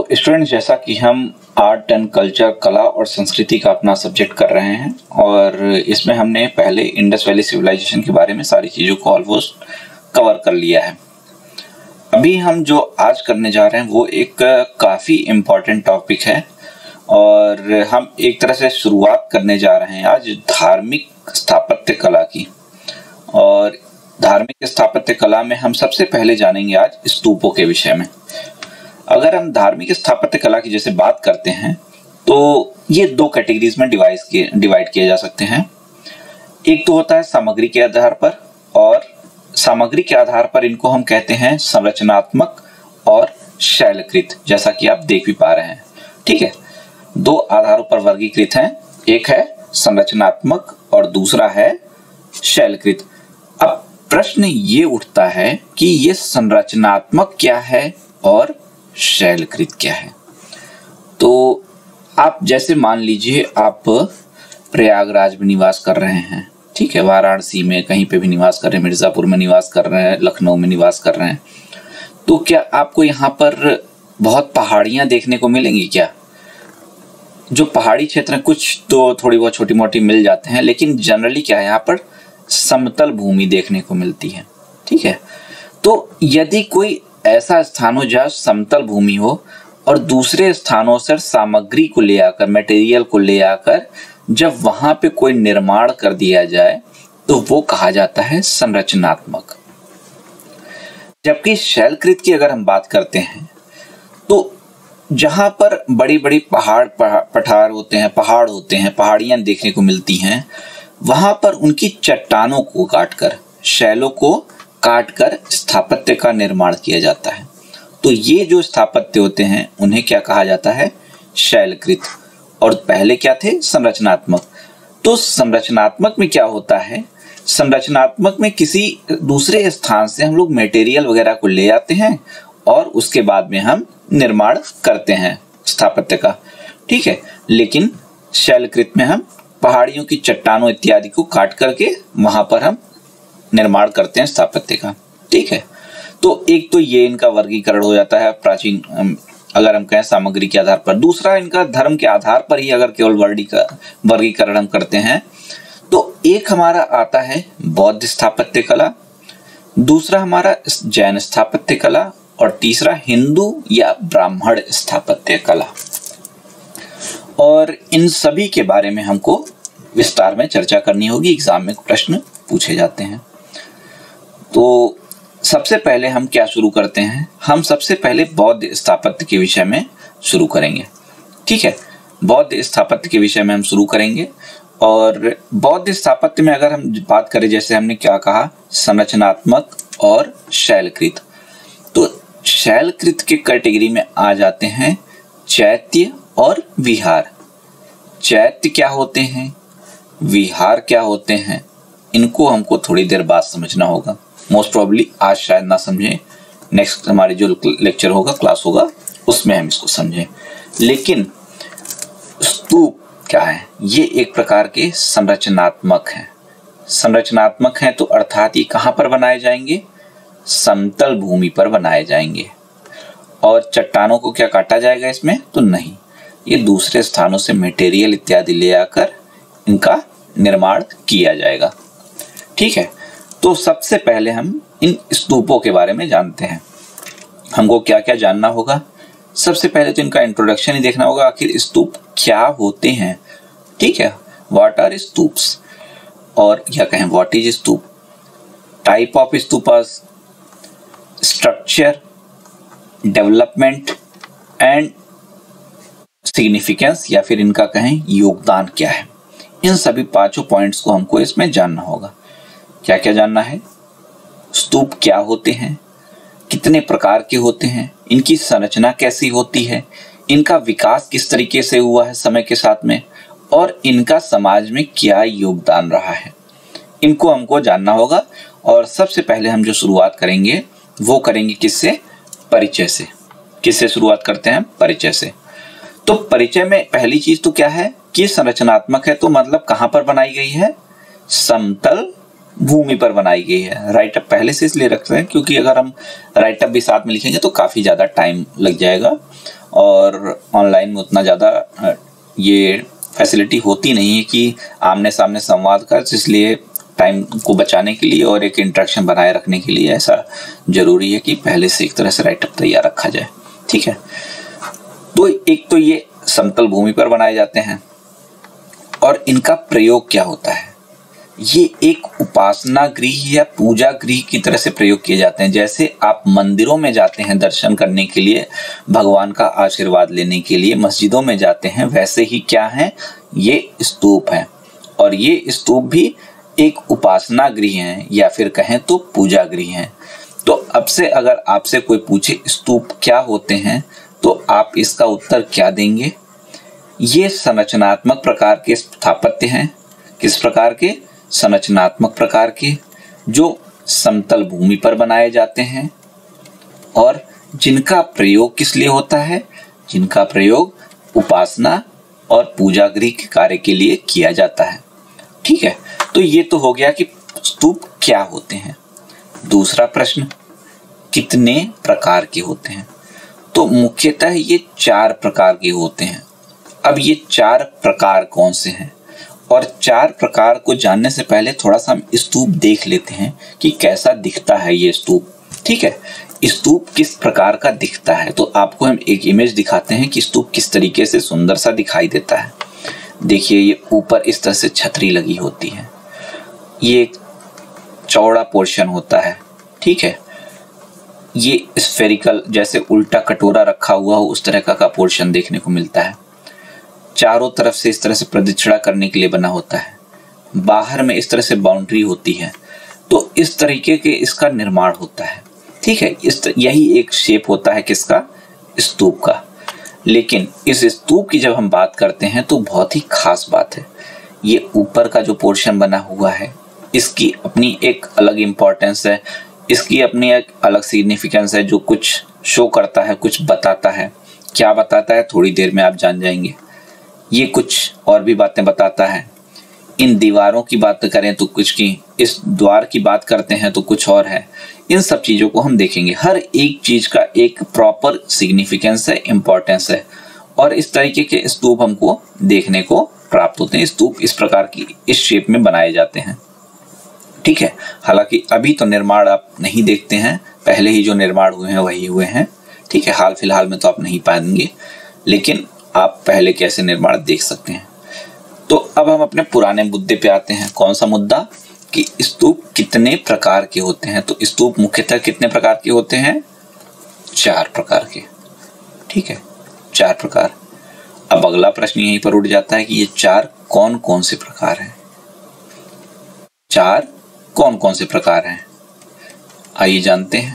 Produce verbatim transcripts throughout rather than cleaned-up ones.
Students, जैसा कि हम आर्ट एंड कल्चर, कला और संस्कृति का अपना सब्जेक्ट कर रहे हैं और इसमें हमने पहले इंडस वैली सिविलाइजेशन के बारे में सारी चीज़ों को ऑलमोस्ट कवर कर लिया है। अभी हम जो आज करने जा रहे हैं वो एक काफ़ी इम्पॉर्टेंट टॉपिक है और हम एक तरह से शुरुआत करने जा रहे हैं आज धार्मिक स्थापत्य कला की। और धार्मिक स्थापत्य कला में हम सबसे पहले जानेंगे आज स्तूपों के विषय में। अगर हम धार्मिक स्थापत्य कला की जैसे बात करते हैं तो ये दो कैटेगरीज में डिवाइड किए डिवाइड किए जा सकते हैं। एक तो होता है सामग्री के आधार पर, और सामग्री के आधार पर इनको हम कहते हैं संरचनात्मक और शैलकृत, जैसा कि आप देख भी पा रहे हैं। ठीक है, दो आधारों पर वर्गीकृत हैं, एक है संरचनात्मक और दूसरा है शैलकृत। अब प्रश्न ये उठता है कि ये संरचनात्मक क्या है और शैलकृत क्या है। तो आप जैसे मान लीजिए आप प्रयागराज में निवास कर रहे हैं, ठीक है, वाराणसी में कहीं पे भी निवास कर रहे हैं, मिर्जापुर में निवास कर रहे हैं, लखनऊ में निवास कर रहे हैं, तो क्या आपको यहाँ पर बहुत पहाड़ियाँ देखने को मिलेंगी? क्या जो पहाड़ी क्षेत्र है कुछ तो थोड़ी बहुत छोटी मोटी मिल जाते हैं, लेकिन जनरली क्या है यहाँ पर समतल भूमि देखने को मिलती है। ठीक है, तो यदि कोई ऐसा स्थान हो जहाँ समतल भूमि हो और दूसरे स्थानों से सामग्री को ले आकर, मटेरियल को ले आकर जब वहां पे कोई निर्माण कर दिया जाए तो वो कहा जाता है संरचनात्मक। जबकि शैलकृत की अगर हम बात करते हैं तो जहां पर बड़ी बड़ी पहाड़ पठार होते हैं, पहाड़ होते हैं, पहाड़ियां देखने को मिलती हैं, वहां पर उनकी चट्टानों को काटकर, शैलों को काटकर स्थापत्य का निर्माण किया जाता है। तो ये जो स्थापत्य होते हैं उन्हें क्या कहा जाता है? शैलकृत। और पहले क्या थे? संरचनात्मक। तो संरचनात्मक में क्या होता है? संरचनात्मक में किसी दूसरे स्थान से हम लोग मटेरियल वगैरह को ले आते हैं और उसके बाद में हम निर्माण करते हैं स्थापत्य का। ठीक है, लेकिन शैलकृत में हम पहाड़ियों की चट्टानों इत्यादि को काट करके वहां पर हम निर्माण करते हैं स्थापत्य का। ठीक है, तो एक तो ये इनका वर्गीकरण हो जाता है प्राचीन, अगर हम कहें सामग्री के आधार पर। दूसरा, इनका धर्म के आधार पर ही अगर केवल वर्डी का वर्गीकरण हम करते हैं तो एक हमारा आता है बौद्ध स्थापत्य कला, दूसरा हमारा जैन स्थापत्य कला और तीसरा हिंदू या ब्राह्मण स्थापत्य कला। और इन सभी के बारे में हमको विस्तार में चर्चा करनी होगी, एग्जाम में प्रश्न पूछे जाते हैं। तो सबसे पहले हम क्या शुरू करते हैं? हम सबसे पहले बौद्ध स्थापत्य के विषय में शुरू करेंगे। ठीक है, बौद्ध स्थापत्य के विषय में हम शुरू करेंगे। और बौद्ध स्थापत्य में अगर हम बात करें, जैसे हमने क्या कहा, संरचनात्मक और शैलकृत, तो शैलकृत के कैटेगरी में आ जाते हैं चैत्य और विहार। चैत्य क्या होते हैं, विहार क्या होते हैं, इनको हमको थोड़ी देर बाद समझना होगा। मोस्ट प्रोबेबली आज शायद ना समझें, नेक्स्ट हमारे जो लेक्चर होगा, क्लास होगा, उसमें हम इसको समझें। लेकिन स्तूप क्या है? ये एक प्रकार के संरचनात्मक हैं। संरचनात्मक हैं तो अर्थात ये कहाँ पर बनाए जाएंगे? समतल भूमि पर बनाए जाएंगे। और चट्टानों को क्या काटा जाएगा इसमें? तो नहीं, ये दूसरे स्थानों से मटेरियल इत्यादि ले आकर इनका निर्माण किया जाएगा। ठीक है, तो सबसे पहले हम इन स्तूपों के बारे में जानते हैं। हमको क्या क्या जानना होगा? सबसे पहले तो इनका इंट्रोडक्शन ही देखना होगा, आखिर स्तूप क्या होते हैं। ठीक है, व्हाट आर स्तूप्स, और या कहें what is stupa, type of stupas, structure, development and significance, या फिर इनका कहें योगदान क्या है। इन सभी पांचों पॉइंट्स को हमको इसमें जानना होगा। क्या क्या जानना है? स्तूप क्या होते हैं, कितने प्रकार के होते हैं, इनकी संरचना कैसी होती है, इनका विकास किस तरीके से हुआ है समय के साथ में, और इनका समाज में क्या योगदान रहा है, इनको हमको जानना होगा। और सबसे पहले हम जो शुरुआत करेंगे वो करेंगे किससे? परिचय से। किससे शुरुआत करते हैं? परिचय से। तो परिचय में पहली चीज तो क्या है कि संरचनात्मक है, तो मतलब कहां पर बनाई गई है? समतल भूमि पर बनाई गई है। राइट अप पहले से इसलिए रखते हैं क्योंकि अगर हम राइट अप भी साथ में लिखेंगे तो काफी ज्यादा टाइम लग जाएगा और ऑनलाइन में उतना ज़्यादा ये फैसिलिटी होती नहीं है कि आमने सामने संवाद कर, इसलिए टाइम को बचाने के लिए और एक इंटरेक्शन बनाए रखने के लिए ऐसा जरूरी है कि पहले से एक तरह से राइटअप तैयार रखा जाए। ठीक है, तो एक तो ये समतल भूमि पर बनाए जाते हैं और इनका प्रयोग क्या होता है, ये एक उपासना गृह या पूजा गृह की तरह से प्रयोग किए जाते हैं। जैसे आप मंदिरों में जाते हैं दर्शन करने के लिए, भगवान का आशीर्वाद लेने के लिए मस्जिदों में जाते हैं, वैसे ही क्या है, ये स्तूप है और ये स्तूप भी एक उपासना गृह है या फिर कहें तो पूजा गृह है। तो अब से अगर आपसे कोई पूछे स्तूप क्या होते हैं तो आप इसका उत्तर क्या देंगे? ये संरचनात्मक प्रकार के स्थापत्य हैं। किस प्रकार के? संरचनात्मक प्रकार के, जो समतल भूमि पर बनाए जाते हैं और जिनका प्रयोग किस लिए होता है? जिनका प्रयोग उपासना और पूजा गृह के कार्य के लिए किया जाता है। ठीक है, तो ये तो हो गया कि स्तूप क्या होते हैं। दूसरा प्रश्न, कितने प्रकार के होते हैं? तो मुख्यतः ये चार प्रकार के होते हैं। अब ये चार प्रकार कौन से हैं? और चार प्रकार को जानने से पहले थोड़ा सा हम स्तूप देख लेते हैं कि कैसा दिखता है ये स्तूप। ठीक है, स्तूप किस प्रकार का दिखता है, तो आपको हम एक इमेज दिखाते हैं कि स्तूप किस तरीके से सुंदर सा दिखाई देता है। देखिए, ये ऊपर इस तरह से छतरी लगी होती है, ये एक चौड़ा पोर्शन होता है। ठीक है, ये स्फेरिकल जैसे उल्टा कटोरा रखा हुआ हो उस तरह का, का पोर्शन देखने को मिलता है। चारों तरफ से इस तरह से प्रदक्षिणा करने के लिए बना होता है। बाहर में इस तरह से बाउंड्री होती है, तो इस तरीके के इसका निर्माण होता है। ठीक है, इस यही एक शेप होता है किसका? स्तूप का। लेकिन इस स्तूप की जब हम बात करते हैं तो बहुत ही खास बात है, ये ऊपर का जो पोर्शन बना हुआ है इसकी अपनी एक अलग इम्पोर्टेंस है, इसकी अपनी एक अलग सिग्निफिकेंस है, जो कुछ शो करता है, कुछ बताता है। क्या बताता है, थोड़ी देर में आप जान जाएंगे। ये कुछ और भी बातें बताता है। इन दीवारों की बात करें तो कुछ की, इस द्वार की बात करते हैं तो कुछ और है। इन सब चीज़ों को हम देखेंगे। हर एक चीज़ का एक प्रॉपर सिग्निफिकेंस है, इम्पोर्टेंस है, और इस तरीके के स्तूप हमको देखने को प्राप्त होते हैं। स्तूप इस प्रकार की इस शेप में बनाए जाते हैं। ठीक है, हालांकि अभी तो निर्माण आप नहीं देखते हैं, पहले ही जो निर्माण हुए हैं वही हुए हैं। ठीक है, हाल फिलहाल में तो आप नहीं पाएंगे, लेकिन आप पहले कैसे निर्माण देख सकते हैं। तो अब हम अपने पुराने मुद्दे पे आते हैं। कौन सा मुद्दा? कि स्तूप कितने प्रकार के होते हैं। तो स्तूप मुख्यतः कितने प्रकार के होते हैं? चार प्रकार के। ठीक है, चार प्रकार। अब अगला प्रश्न यहीं पर उठ जाता है कि ये चार कौन कौन से प्रकार हैं। चार कौन कौन से प्रकार हैं, आइए जानते हैं।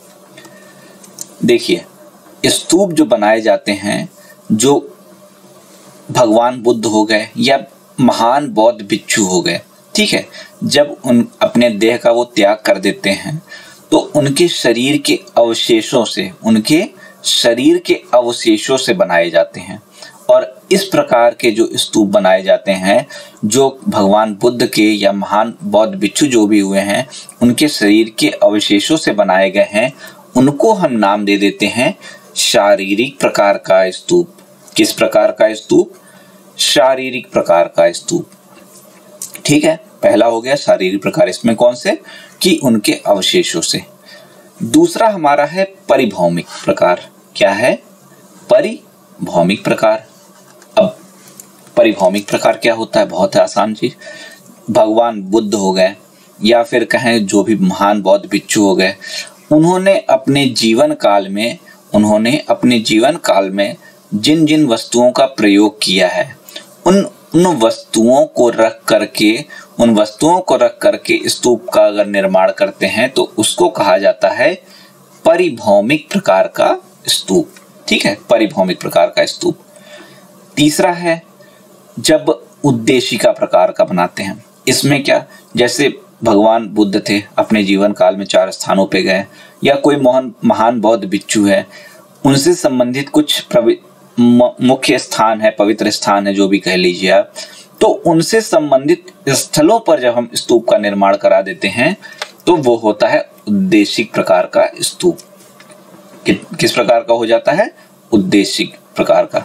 देखिए, स्तूप जो बनाए जाते हैं, जो भगवान बुद्ध हो गए या महान बौद्ध भिक्षु हो गए, ठीक है, जब उन अपने देह का वो त्याग कर देते हैं तो उनके शरीर के अवशेषों से उनके शरीर के अवशेषों से बनाए जाते हैं। और इस प्रकार के जो स्तूप बनाए जाते हैं, जो भगवान बुद्ध के या महान बौद्ध भिक्षु जो भी हुए हैं उनके शरीर के अवशेषों से बनाए गए हैं, उनको हम नाम दे देते हैं शारीरिक प्रकार का स्तूप। किस प्रकार का स्तूप? शारीरिक प्रकार का स्तूप। ठीक है, पहला हो गया शारीरिक प्रकार। इसमें कौन से? कि उनके अवशेषों से। दूसरा हमारा है परिभौमिक प्रकार। क्या है? परिभौमिक प्रकार। अब परिभौमिक प्रकार क्या होता है? बहुत आसान चीज। भगवान बुद्ध हो गए या फिर कहें जो भी महान बौद्ध भिक्षु हो गए, उन्होंने अपने जीवन काल में उन्होंने अपने जीवन काल में जिन जिन वस्तुओं का प्रयोग किया है, उन उन वस्तुओं को रख करके उन वस्तुओं को रख करके स्तूप का अगर निर्माण करते हैं तो उसको कहा जाता है परिभौमिक प्रकार का स्तूप। ठीक है, परिभौमिक प्रकार का स्तूप। तीसरा है जब उद्देशिका प्रकार का बनाते हैं। इसमें क्या, जैसे भगवान बुद्ध थे, अपने जीवन काल में चार स्थानों पे गए, या कोई महान महान बौद्ध भिक्षु है, उनसे संबंधित कुछ मुख्य स्थान है, पवित्र स्थान है, जो भी कह लीजिए आप, तो उनसे संबंधित स्थलों पर जब हम स्तूप का निर्माण करा देते हैं तो वो होता है उद्देशिक प्रकार का स्तूप। कि, किस प्रकार का हो जाता है? उद्देशिक प्रकार का।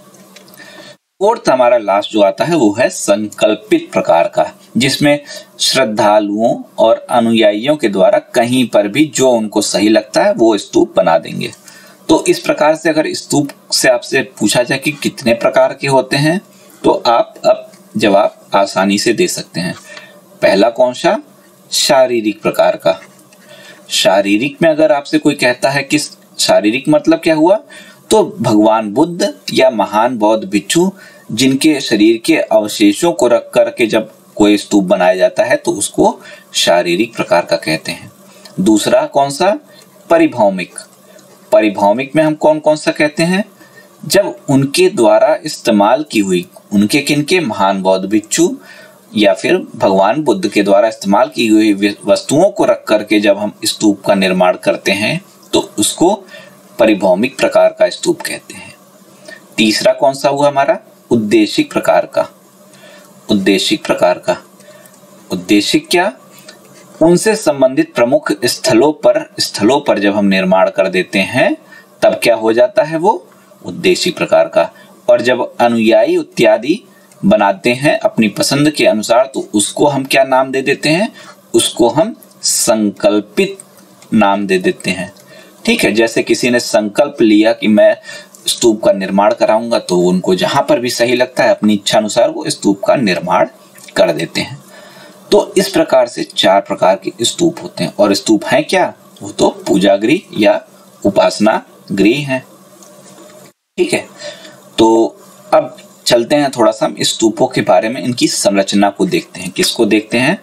फोर्थ हमारा लास्ट जो आता है वो है संकल्पित प्रकार का, जिसमें श्रद्धालुओं और अनुयायियों के द्वारा कहीं पर भी जो उनको सही लगता है वो स्तूप बना देंगे। तो इस प्रकार से अगर स्तूप से आपसे पूछा जाए कि कितने प्रकार के होते हैं, तो आप अब जवाब आसानी से दे सकते हैं। पहला कौन सा? शारीरिक प्रकार का। शारीरिक में अगर आपसे कोई कहता है कि शारीरिक मतलब क्या हुआ, तो भगवान बुद्ध या महान बौद्ध भिक्षु जिनके शरीर के अवशेषों को रख करके जब कोई स्तूप बनाया जाता है तो उसको शारीरिक प्रकार का कहते हैं। दूसरा कौन सा? परिभौमिक। परिभौमिक में हम कौन कौन सा कहते हैं? जब उनके द्वारा इस्तेमाल की हुई, उनके किनके? महान बौद्ध भिक्षु या फिर भगवान बुद्ध के द्वारा इस्तेमाल की हुई वस्तुओं को रख करके जब हम स्तूप का निर्माण करते हैं तो उसको परिभौमिक प्रकार का स्तूप कहते हैं। तीसरा कौन सा हुआ हमारा? उद्देशिक प्रकार का। उद्देशिक प्रकार का उद्देशिक क्या? उनसे संबंधित प्रमुख स्थलों पर स्थलों पर जब हम निर्माण कर देते हैं तब क्या हो जाता है? वो उद्देशिक प्रकार का। और जब अनुयायी इत्यादि बनाते हैं अपनी पसंद के अनुसार तो उसको हम क्या नाम दे देते हैं? उसको हम संकल्पित नाम दे देते हैं। ठीक है, जैसे किसी ने संकल्प लिया कि मैं स्तूप का निर्माण कराऊंगा, तो उनको जहां पर भी सही लगता है अपनी इच्छा अनुसार वो स्तूप का निर्माण कर देते हैं। तो इस प्रकार से चार प्रकार के स्तूप होते हैं। और स्तूप हैं क्या? वो तो पूजा गृह या उपासना गृह हैं। ठीक है, तो अब चलते हैं थोड़ा सा हम स्तूपों के बारे में, इनकी संरचना को देखते हैं। किसको देखते हैं?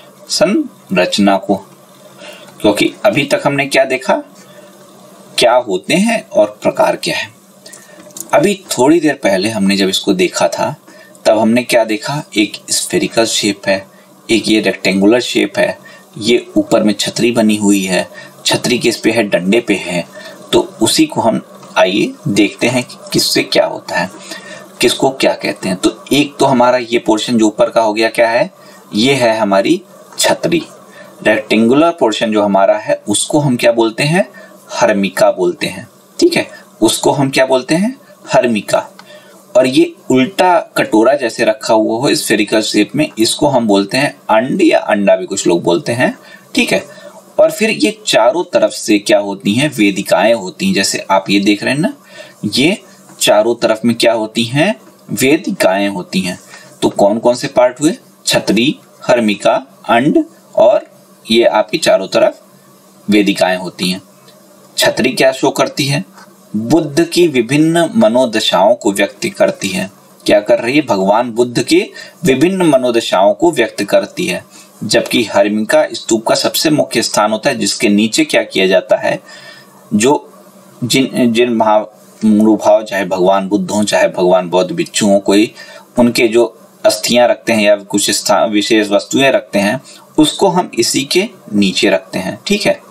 संरचना को। क्योंकि अभी तक हमने क्या देखा, क्या होते हैं और प्रकार क्या है। अभी थोड़ी देर पहले हमने जब इसको देखा था तब हमने क्या देखा, एक स्फेरिकल शेप है, एक ये रेक्टेंगुलर शेप है, ये ऊपर में छतरी बनी हुई है, छतरी किस पे है? डंडे पे है। तो उसी को हम आइए देखते हैं कि किससे क्या होता है, किसको क्या कहते हैं। तो एक तो हमारा ये पोर्शन जो ऊपर का हो गया, क्या है? ये है हमारी छतरी। रेक्टेंगुलर पोर्शन जो हमारा है उसको हम क्या बोलते हैं? हर्मिका बोलते हैं। ठीक है, उसको हम क्या बोलते हैं? हर्मिका। और ये उल्टा कटोरा जैसे रखा हुआ हो स्फेरिकल शेप में, इसको हम बोलते हैं अंड या अंडा भी कुछ लोग बोलते हैं। ठीक है, और फिर ये चारों तरफ से क्या होती हैं? वेदिकाएं होती हैं। जैसे आप ये देख रहे हैं ना, ये चारों तरफ में क्या होती हैं? वेदिकाएं होती हैं। तो कौन कौन से पार्ट हुए? छतरी, हर्मिका, अंड और ये आपकी चारों तरफ वेदिकाएं होती हैं। छतरी क्या शो करती है? बुद्ध की विभिन्न मनोदशाओं को व्यक्त करती है। क्या कर रही है? भगवान बुद्ध के विभिन्न मनोदशाओं को व्यक्त करती है। जबकि हर्मिका स्तूप का सबसे मुख्य स्थान होता है, जिसके नीचे क्या किया जाता है, जो जिन जिन महानुभाव, चाहे भगवान बुद्ध हों चाहे भगवान बौद्ध भिक्षु हों, कोई उनके जो अस्थियां रखते हैं या कुछ स्थान विशेष वस्तुएं रखते हैं, उसको हम इसी के नीचे रखते हैं। ठीक है,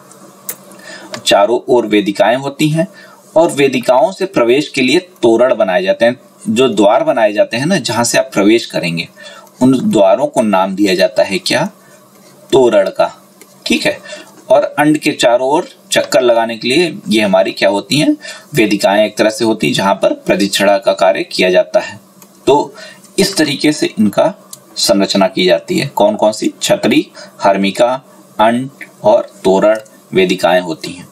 चारों ओर वेदिकाएं होती हैं और वेदिकाओं से प्रवेश के लिए तोरण बनाए जाते हैं। जो द्वार बनाए जाते हैं ना, जहां से आप प्रवेश करेंगे, उन द्वारों को नाम दिया जाता है क्या? तोरण का। ठीक है, और अंड के चारों ओर चक्कर लगाने के लिए ये हमारी क्या होती हैं? वेदिकाएं एक तरह से होती हैं जहां पर प्रदक्षिणा का कार्य किया जाता है। तो इस तरीके से इनका संरचना की जाती है। कौन कौन सी? छतरी, हर्मिका, अंड और तोरण वेदिकाएं होती हैं।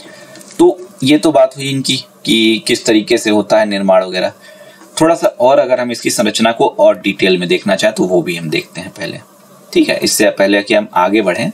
तो ये तो बात हुई इनकी कि किस तरीके से होता है निर्माण वगैरह। थोड़ा सा और अगर हम इसकी संरचना को और डिटेल में देखना चाहें तो वो भी हम देखते हैं पहले। ठीक है, इससे पहले कि हम आगे बढ़ें,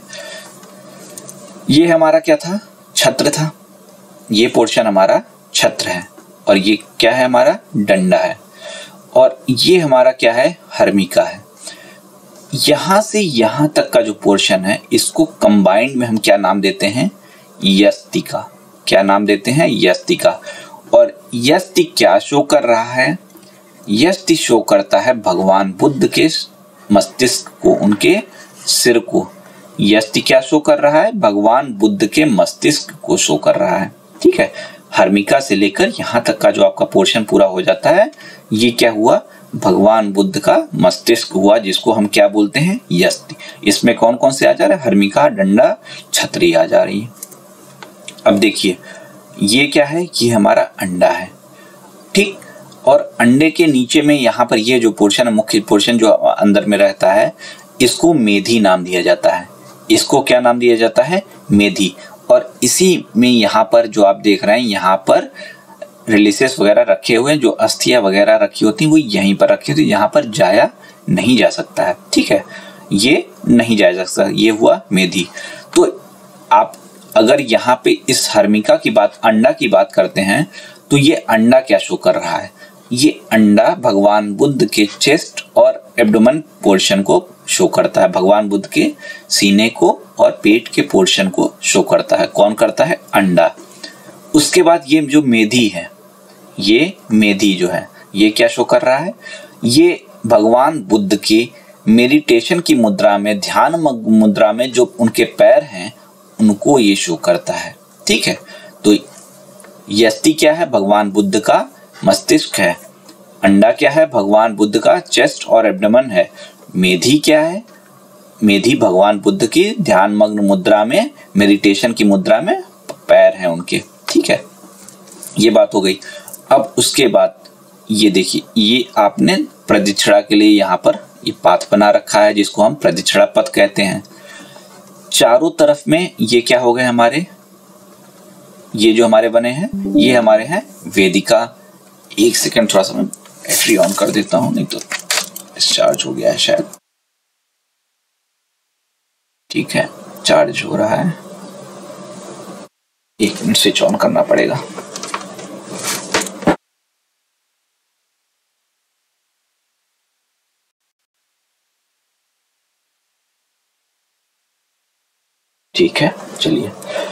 ये हमारा क्या था? छत्र था। ये पोर्शन हमारा छत्र है और ये क्या है? हमारा डंडा है। और ये हमारा क्या है? हर्मिका है। यहां से यहां तक का जो पोर्शन है इसको कंबाइंड में हम क्या नाम देते हैं? यस्तिका। क्या नाम देते हैं? यस्तिका। और यस्ति क्या शो कर रहा है? यस्ति शो करता है भगवान बुद्ध के मस्तिष्क को, उनके सिर को। यस्ति क्या शो कर रहा है? भगवान बुद्ध के मस्तिष्क को शो कर रहा है। ठीक है, हर्मिका से लेकर यहाँ तक का जो आपका पोर्शन पूरा हो जाता है, ये क्या हुआ? भगवान बुद्ध का मस्तिष्क हुआ, जिसको हम क्या बोलते हैं? यस्ति। इसमें कौन कौन से आ जा रहे हैं? हर्मिका, डंडा, छतरी आ जा रही है। अब देखिए, ये क्या है, ये हमारा अंडा है, ठीक। और अंडे के नीचे में यहाँ पर ये जो पोर्शन है, मुख्य पोर्शन जो अंदर में रहता है, इसको मेधी नाम दिया जाता है। इसको क्या नाम दिया जाता है, मेधी। और इसी में यहाँ पर जो आप देख रहे हैं, यहाँ पर रिलिसेस वगैरह रखे हुए हैं, जो अस्थियां वगैरह रखी होती हैं वो यहीं पर रखी होती है, यहाँ पर जाया नहीं जा सकता है, ठीक है, ये नहीं जाया जा सकता, ये हुआ मेधी। तो आप अगर यहाँ पे इस हर्मिका की बात, अंडा की बात करते हैं, तो ये अंडा क्या शो कर रहा है, ये अंडा भगवान बुद्ध के चेस्ट और एब्डोमेन पोर्शन को शो करता है, भगवान बुद्ध के सीने को और पेट के पोर्शन को शो करता है। कौन करता है, अंडा। उसके बाद ये जो मेधी है, ये मेधी जो है, ये क्या शो कर रहा है, ये भगवान बुद्ध की मेडिटेशन की मुद्रा में, ध्यान मुद्रा में जो उनके पैर हैं उनको ये शो करता है, ठीक है। तो यष्टि क्या है, भगवान बुद्ध का मस्तिष्क है। अंडा क्या है, भगवान बुद्ध का चेस्ट और एब्डोमेन है। मेधी क्या है, मेधी भगवान बुद्ध की ध्यान मग्न मुद्रा में, मेडिटेशन की मुद्रा में पैर हैं उनके, ठीक है। ये बात हो गई। अब उसके बाद ये देखिए, ये आपने प्रदक्षिणा के लिए यहाँ पर ये पाथ बना रखा है, जिसको हम प्रदक्षिणा पथ कहते हैं। चारों तरफ में ये क्या हो गए हमारे, ये जो हमारे बने हैं, ये हमारे हैं वेदिका। एक सेकंड, थोड़ा सा मैं बैटरी ऑन कर देता हूं, नहीं तो चार्ज हो गया है शायद, ठीक है, चार्ज हो रहा है, एक मिनट स्विच ऑन करना पड़ेगा। ठीक है, चलिए।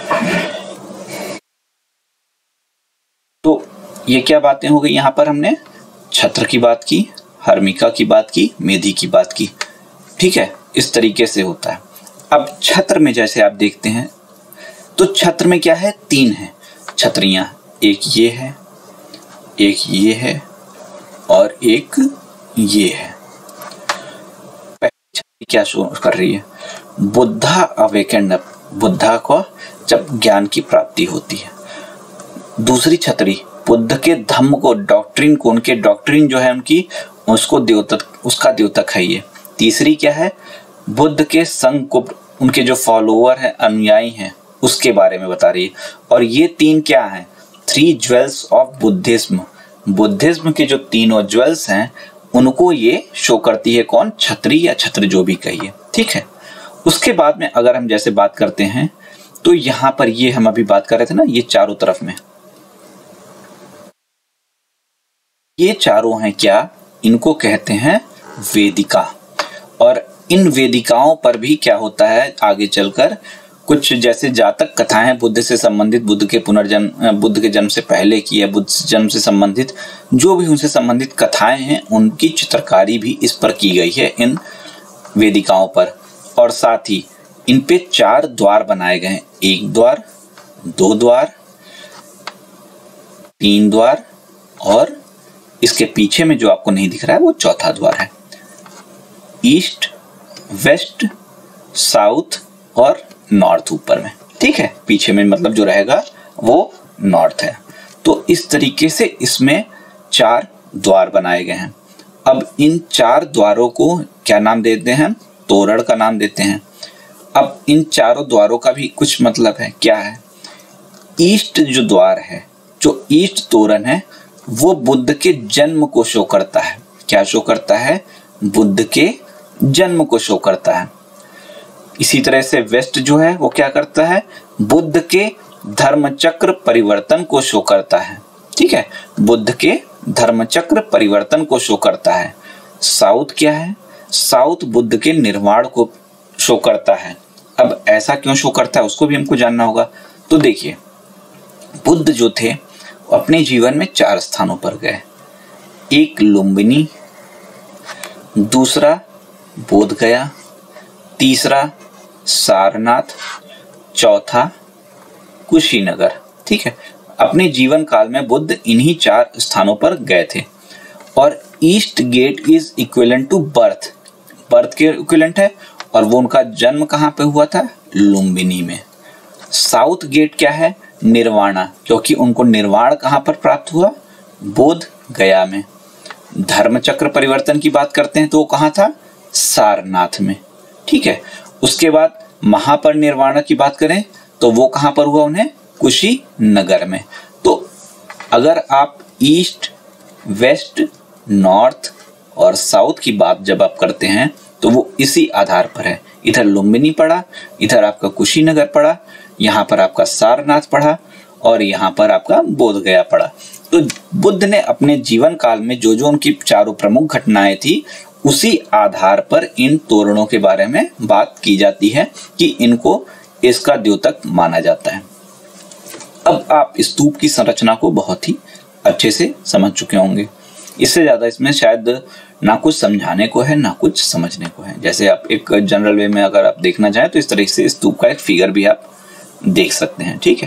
तो ये क्या बातें हो गई, यहाँ पर हमने छत्र की बात की, हर्मिका की बात की, मेधी की बात की, ठीक है। इस तरीके से होता है। अब छत्र में जैसे आप देखते हैं, तो छत्र में क्या है, तीन है छत्रियां, एक ये है, एक ये है और एक ये है। पहली छत्री क्या शो कर रही है, बुद्धा अवेकेंड, बुद्धा को जब ज्ञान की प्राप्ति होती है। दूसरी छतरी बुद्ध के धम्म को, डॉक्ट्रिन को, उनके डॉक्ट्रिन जो है उनकी, उसको द्योतक, उसका द्योतक है ये। तीसरी क्या है, बुद्ध के संग को, उनके जो फॉलोअर हैं, अनुयायी हैं, उसके बारे में बता रही है। और ये तीन क्या हैं, three jewels of Buddhism, Buddhism के जो तीनों ज्वेल्स हैं उनको ये शो करती है। कौन, छत्री या छत्र जो भी कहिए, ठीक है। उसके बाद में अगर हम जैसे बात करते हैं, तो यहां पर ये हम अभी बात कर रहे थे ना, ये चारों तरफ में ये चारों हैं क्या, इनको कहते हैं वेदिका। और इन वेदिकाओं पर भी क्या होता है आगे चलकर, कुछ जैसे जातक कथाएं बुद्ध से संबंधित, बुद्ध के पुनर्जन्म, बुद्ध के जन्म से पहले की या बुद्ध जन्म से संबंधित जो भी उनसे संबंधित कथाएं हैं, उनकी चित्रकारी भी इस पर की गई है, इन वेदिकाओं पर। और साथ ही इन पे चार द्वार बनाए गए हैं, एक द्वार, दो द्वार, तीन द्वार, और इसके पीछे में जो आपको नहीं दिख रहा है वो चौथा द्वार है। ईस्ट, वेस्ट, साउथ और नॉर्थ ऊपर में, ठीक है। पीछे में मतलब जो रहेगा वो नॉर्थ है। तो इस तरीके से इसमें चार द्वार बनाए गए हैं। अब इन चार द्वारों को क्या नाम देते हैं, तोरण का नाम देते हैं। अब इन चारों द्वारों का भी कुछ मतलब है, क्या है, ईस्ट जो द्वार है, जो ईस्ट तोरण है, वो बुद्ध के जन्म को शो करता है। क्या शो करता है, बुद्ध के जन्म को शो करता है। इसी तरह से वेस्ट जो है वो क्या करता है, बुद्ध के धर्मचक्र परिवर्तन को शो करता है, ठीक है, बुद्ध के धर्मचक्र परिवर्तन को शो करता है। साउथ क्या है, साउथ बुद्ध के निर्वाण को शो करता है। अब ऐसा क्यों शो करता है उसको भी हमको जानना होगा। तो देखिए, बुद्ध जो थे अपने जीवन में चार स्थानों पर गए, एक लुम्बिनी, दूसरा बोध गया, तीसरा सारनाथ, चौथा कुशीनगर, ठीक है। अपने जीवन काल में बुद्ध इन्हीं चार स्थानों पर गए थे। और east gate is equivalent to birth, birth के इक्विवेलेंट है, और वो उनका जन्म कहाँ पे हुआ था, लुम्बिनी में। साउथ गेट क्या है, निर्वाणा, क्योंकि उनको निर्वाण कहाँ पर प्राप्त हुआ? बोध गया में। धर्म चक्र परिवर्तन की बात करते हैं तो वो कहाँ था? सारनाथ में। ठीक है। उसके बाद महापरिनिर्वाण की बात करें तो वो कहाँ पर हुआ उन्हें? कुशीनगर में। तो अगर आप ईस्ट, वेस्ट, नॉर्थ और साउथ की बात जब आप करते हैं तो वो इसी आधार पर है। इधर लुम्बिनी पड़ा, इधर आपका कुशीनगर पड़ा, यहाँ पर आपका सारनाथ पड़ा और यहाँ पर आपका बोध गया पड़ा। तो बुद्ध ने अपने जीवन काल में जो जो उनकी चारों प्रमुख घटनाएं थी उसी आधार पर इन तोरणों के बारे में बात की जाती है कि इनको इसका द्योतक माना जाता है। अब आप स्तूप की संरचना को बहुत ही अच्छे से समझ चुके होंगे। इससे ज्यादा इसमें शायद ना कुछ समझाने को है ना कुछ समझने को है। जैसे आप एक जनरल वे में अगर आप देखना चाहें तो इस तरह से स्तूप का एक फिगर भी आप देख सकते हैं। ठीक है।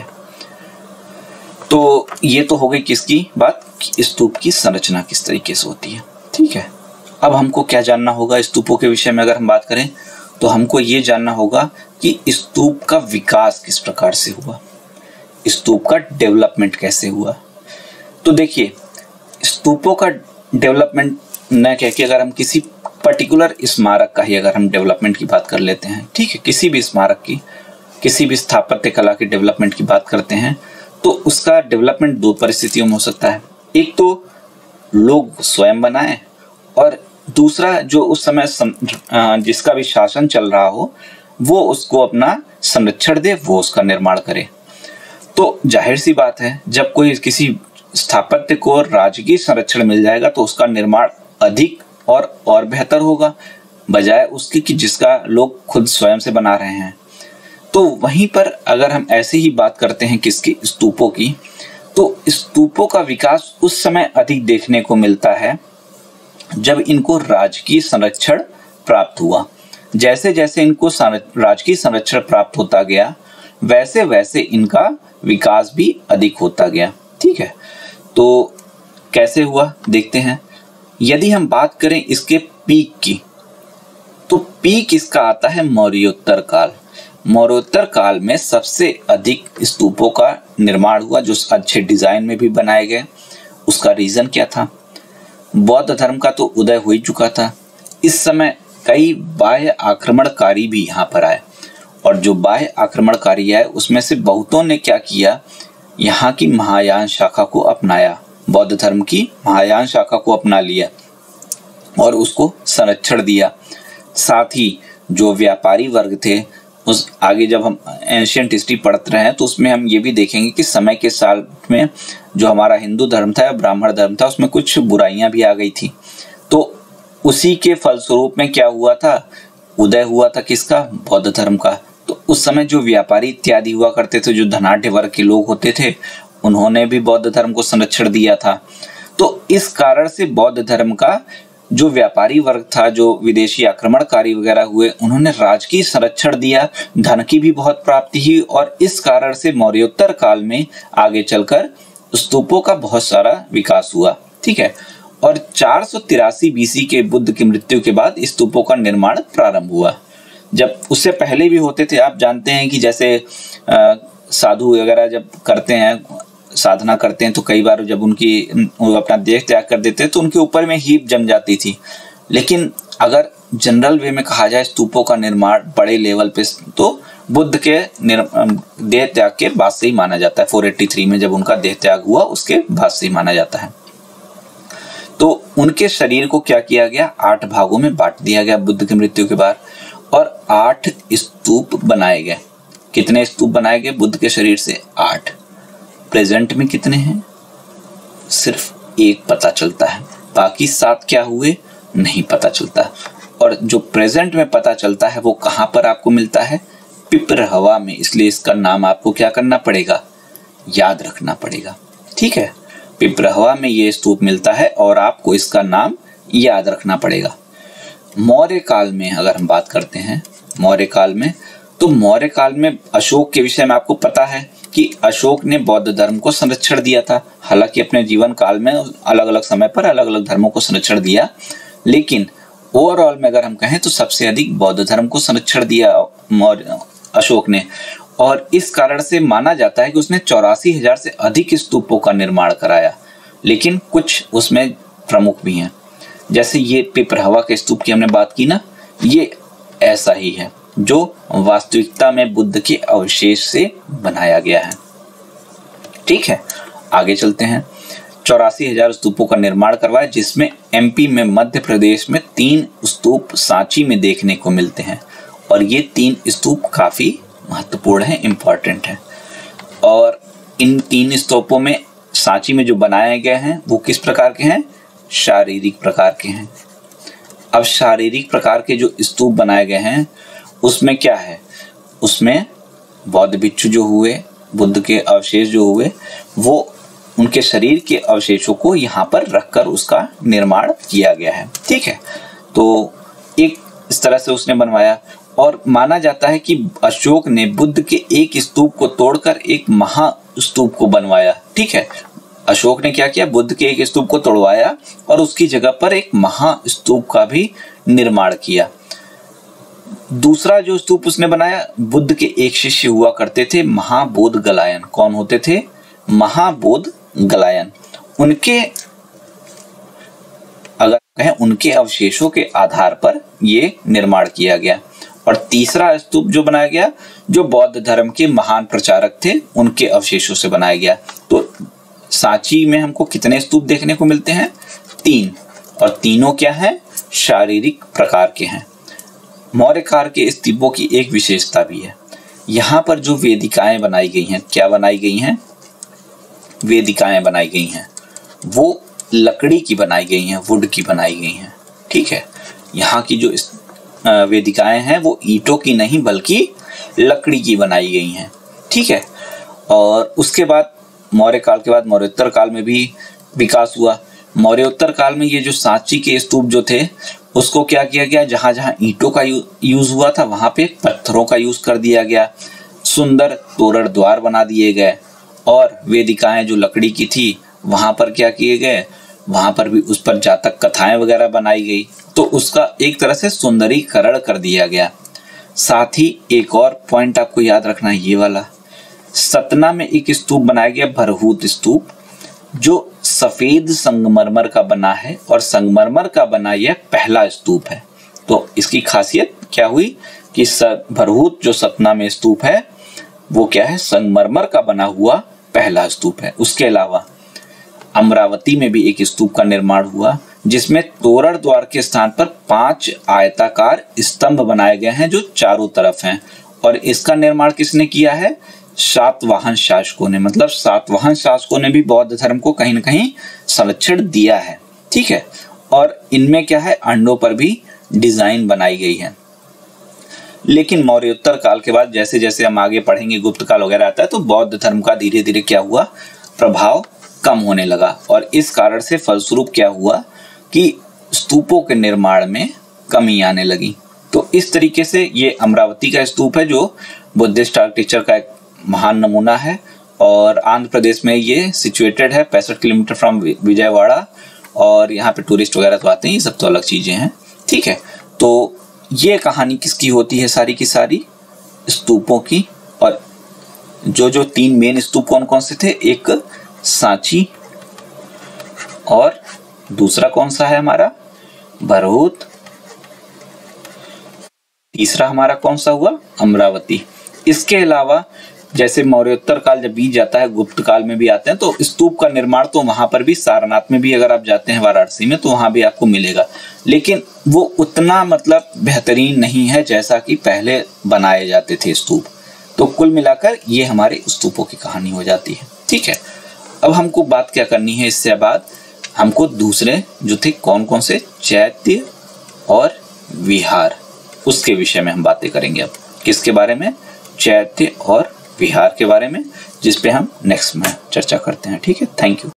तो ये तो हो गई किसकी बात? स्तूप की संरचना किस तरीके से होती है। ठीक है। अब हमको क्या जानना होगा स्तूपों के विषय में? अगर हम बात करें तो हमको ये जानना होगा कि स्तूप का विकास किस प्रकार से हुआ, स्तूप का डेवलपमेंट कैसे हुआ। तो देखिए, स्तूपों का डेवलपमेंट न कह के अगर हम किसी पर्टिकुलर स्मारक का ही अगर हम डेवलपमेंट की बात कर लेते हैं, ठीक है, किसी भी स्मारक की, किसी भी स्थापत्य कला की डेवलपमेंट की बात करते हैं तो उसका डेवलपमेंट दो परिस्थितियों में हो सकता है। एक तो लोग स्वयं बनाएं और दूसरा जो उस समय जिसका भी शासन चल रहा हो वो उसको अपना संरक्षण दे, वो उसका निर्माण करे। तो जाहिर सी बात है जब कोई किसी स्थापत्य को राजकीय संरक्षण मिल जाएगा तो उसका निर्माण अधिक और और बेहतर होगा बजाय उसके कि जिसका लोग खुद स्वयं से बना रहे हैं। तो वहीं पर अगर हम ऐसे ही बात करते हैं किसकी? स्तूपों की, तो स्तूपों का विकास उस समय अधिक देखने को मिलता है जब इनको राजकीय संरक्षण प्राप्त हुआ। जैसे जैसे इनको राजकीय संरक्षण प्राप्त होता गया वैसे वैसे इनका विकास भी अधिक होता गया। ठीक है। तो कैसे हुआ देखते हैं। यदि हम बात करें इसके पीक की तो पीक इसका आता है मौर्योत्तर काल। मौर्योत्तर काल में सबसे अधिक स्तूपों का निर्माण हुआ जो अच्छे डिजाइन में भी बनाए गए। उसका रीजन क्या था? बौद्ध धर्म का तो उदय हो ही चुका था। इस समय कई बाह्य आक्रमणकारी भी यहाँ पर आए और जो बाह्य आक्रमणकारी आए उसमें से बहुतों ने क्या किया? यहाँ की महायान शाखा को अपनाया, बौद्ध धर्म की महायान शाखा को अपना लिया और उसको संरक्षण दिया। साथ ही जो व्यापारी वर्ग थे उस आगे जब हम एंशिएंट हिस्ट्री पढ़ते रहे हैं तो उसमें हम ये भी देखेंगे कि समय के साल में जो हमारा हिंदू धर्म था या ब्राह्मण धर्म था उसमें कुछ बुराइयां भी आ गई थी। तो उसी के फलस्वरूप में क्या हुआ था? उदय हुआ था किसका? बौद्ध धर्म का। तो उस समय जो व्यापारी इत्यादि हुआ करते थे, जो धनाढ्य वर्ग के लोग होते थे, उन्होंने भी बौद्ध धर्म को संरक्षण दिया था। तो इस कारण से बौद्ध धर्म का जो व्यापारी वर्ग था, जो विदेशी आक्रमणकारी वगैरह हुए, उन्होंने राजकीय संरक्षण दिया, धन की भी बहुत प्राप्ति हुई और इस कारण से मौर्योत्तर काल में आगे चलकर स्तूपों का बहुत सारा विकास हुआ। ठीक है। और चार सौ तिरासी बीसी के बुद्ध की मृत्यु के बाद स्तूपों का निर्माण प्रारंभ हुआ। जब उससे पहले भी होते थे, आप जानते हैं कि जैसे आ, साधु वगैरह जब करते हैं, साधना करते हैं तो कई बार जब उनकी वो अपना देह त्याग कर देते हैं तो उनके ऊपर में हीप जम जाती थी। लेकिन अगर जनरल वे में कहा जाए स्तूपों का निर्माण बड़े लेवल पे तो बुद्ध के देह त्याग के बाद से ही माना जाता है। चार सौ तिरासी में जब उनका देह त्याग हुआ उसके बाद से ही माना जाता है। तो उनके शरीर को क्या किया गया? आठ भागों में बांट दिया गया बुद्ध की मृत्यु के बाद और आठ स्तूप बनाए गए। कितने स्तूप बनाए गए बुद्ध के शरीर से? आठ। प्रेजेंट में कितने हैं? सिर्फ एक पता चलता है, बाकी सात क्या हुए नहीं पता चलता। और जो प्रेजेंट में पता चलता है वो कहां पर आपको मिलता है? पिपरहवा में। इसलिए इसका नाम आपको क्या करना पड़ेगा? याद रखना पड़ेगा। ठीक है। पिपरहवा में ये स्तूप मिलता है और आपको इसका नाम याद रखना पड़ेगा। मौर्य काल में अगर हम बात करते हैं, मौर्य काल में तो मौर्य काल में अशोक के विषय में आपको पता है कि अशोक ने बौद्ध धर्म को संरक्षण दिया था। हालांकि अपने जीवन काल में अलग अलग समय पर अलग अलग धर्मों को संरक्षण दिया, लेकिन ओवरऑल में अगर हम कहें तो सबसे अधिक बौद्ध धर्म को संरक्षण दिया मौर्य अशोक ने। और इस कारण से माना जाता है कि उसने चौरासी हजार से अधिक स्तूपों का निर्माण कराया। लेकिन कुछ उसमें प्रमुख भी हैं, जैसे ये पिपरहवा के स्तूप की हमने बात की ना, ये ऐसा ही है जो वास्तविकता में बुद्ध के अवशेष से बनाया गया है। ठीक है, आगे चलते हैं। चौरासी हजार स्तूपों का निर्माण करवाया, जिसमें एमपी में, मध्य प्रदेश में तीन स्तूप सांची में देखने को मिलते हैं और ये तीन स्तूप काफी महत्वपूर्ण है, इंपॉर्टेंट है। और इन तीन स्तूपों में सांची में जो बनाए गए हैं वो किस प्रकार के हैं? शारीरिक प्रकार के हैं। अब शारीरिक प्रकार के जो स्तूप बनाए गए हैं उसमें क्या है? उसमें बौद्ध भिक्षु जो हुए, बुद्ध के अवशेष जो हुए, वो उनके शरीर के अवशेषों को यहाँ पर रखकर उसका निर्माण किया गया है। ठीक है, तो एक इस तरह से उसने बनवाया और माना जाता है कि अशोक ने बुद्ध के एक स्तूप को तोड़कर एक महा स्तूप को बनवाया। ठीक है, अशोक ने क्या किया? बुद्ध के एक स्तूप को तोड़वाया और उसकी जगह पर एक महा स्तूप का भी निर्माण किया। दूसरा जो स्तूप उसने बनाया, बुद्ध के एक शिष्य हुआ करते थे, महाबोध गलायन। कौन होते थे? महाबोध गलायन। उनके अगर कहें उनके अवशेषों के आधार पर ये निर्माण किया गया। और तीसरा स्तूप जो बनाया गया, जो बौद्ध धर्म के महान प्रचारक थे, उनके अवशेषों से बनाया गया। तो सांची में हमको कितने स्तूप देखने को मिलते हैं? तीन, और तीनों क्या हैं? शारीरिक प्रकार के हैं। मौर्य काल के स्तूपों की एक विशेषता भी है, यहाँ पर जो वेदिकाएं बनाई गई हैं, क्या बनाई गई हैं? वेदिकाएं बनाई गई हैं, वो लकड़ी की बनाई गई हैं, वुड की बनाई गई हैं। ठीक है, यहाँ की जो वेदिकाएं हैं वो ईंटों की नहीं बल्कि लकड़ी की बनाई गई हैं। ठीक है, और उसके बाद मौर्य काल के बाद मौर्योत्तर काल में भी विकास हुआ। मौर्योत्तर काल में ये जो सांची के स्तूप जो थे उसको क्या किया गया? जहां जहां ईंटों का यू, यूज हुआ था वहां पे पत्थरों का यूज कर दिया गया। सुंदर तोरण द्वार बना दिए गए और वेदिकाएं जो लकड़ी की थी वहां पर क्या किए गए? वहां पर भी उस पर जातक कथाएं वगैरह बनाई गई, तो उसका एक तरह से सुंदरीकरण कर दिया गया। साथ ही एक और पॉइंट आपको याद रखना है, ये वाला सतना में एक स्तूप बनाया गया, भरहूत स्तूप, जो सफेद संगमरमर का बना है और संगमरमर का बना यह पहला स्तूप है। तो इसकी खासियत क्या हुई कि भरहूत जो सतना में स्तूप है वो क्या है? संगमरमर का बना हुआ पहला स्तूप है। उसके अलावा अमरावती में भी एक स्तूप का निर्माण हुआ, जिसमें तोरण द्वार के स्थान पर पांच आयताकार स्तंभ बनाए गए हैं जो चारों तरफ हैं। और इसका निर्माण किसने किया है? सातवाहन शासकों ने। मतलब सातवाहन शासकों ने भी बौद्ध धर्म को कहीं न कहीं संरक्षण दिया है। ठीक है, और इनमें क्या है? अंडों पर भी डिजाइन बनाई गई है। लेकिन मौर्योत्तर काल के बाद जैसे जैसे हम आगे पढ़ेंगे, गुप्त काल वगैरह आता है, तो बौद्ध धर्म का धीरे धीरे क्या हुआ? प्रभाव कम होने लगा। और इस कारण से फलस्वरूप क्या हुआ कि स्तूपों के निर्माण में कमी आने लगी। तो इस तरीके से ये अमरावती का स्तूप है जो बुद्धिस्ट आर्किटेक्चर का एक महान नमूना है और आंध्र प्रदेश में ये सिचुएटेड है, पैंसठ किलोमीटर फ्रॉम विजयवाड़ा। और यहाँ पे टूरिस्ट वगैरह तो आते हैं, ये सब तो अलग चीजें हैं। ठीक है, तो ये कहानी किसकी होती है? सारी की सारी स्तूपों की। और जो जो तीन मेन स्तूप कौन कौन से थे? एक सांची, और दूसरा कौन सा है हमारा? भरहूत। तीसरा हमारा कौन सा हुआ? अमरावती। इसके अलावा जैसे मौर्योत्तर काल जब बीत जाता है, गुप्त काल में भी आते हैं, तो स्तूप का निर्माण तो वहां पर भी, सारनाथ में भी अगर आप जाते हैं वाराणसी में, तो वहां भी आपको मिलेगा। लेकिन वो उतना मतलब बेहतरीन नहीं है जैसा कि पहले बनाए जाते थे स्तूप। तो कुल मिलाकर ये हमारे स्तूपों की कहानी हो जाती है। ठीक है, अब हमको बात क्या करनी है? इससे बाद हमको दूसरे जो थे कौन कौन से, चैत्य और विहार, उसके विषय में हम बातें करेंगे। अब किसके बारे में? चैत्य और विहार के बारे में, जिस पे हम नेक्स्ट में चर्चा करते हैं। ठीक है, थैंक यू।